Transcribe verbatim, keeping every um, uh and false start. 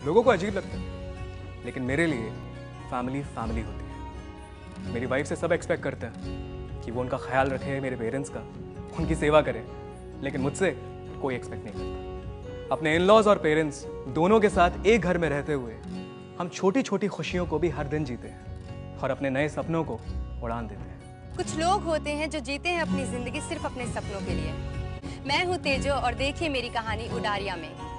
लोगों को अजीब लगता है, लेकिन मेरे लिए फैमिली फैमिली होती है। मेरी वाइफ से सब एक्सपेक्ट करते हैं कि वो उनका ख्याल रखे, मेरे पेरेंट्स का, उनकी सेवा करे, लेकिन मुझसे कोई एक्सपेक्ट नहीं करता। अपने इन लॉज और पेरेंट्स दोनों के साथ एक घर में रहते हुए हम छोटी छोटी खुशियों को भी हर दिन जीते हैं और अपने नए सपनों को उड़ान देते हैं। कुछ लोग होते हैं जो जीते हैं अपनी जिंदगी सिर्फ अपने सपनों के लिए। मैं हूँ तेजो और देखिए मेरी कहानी उडारिया में।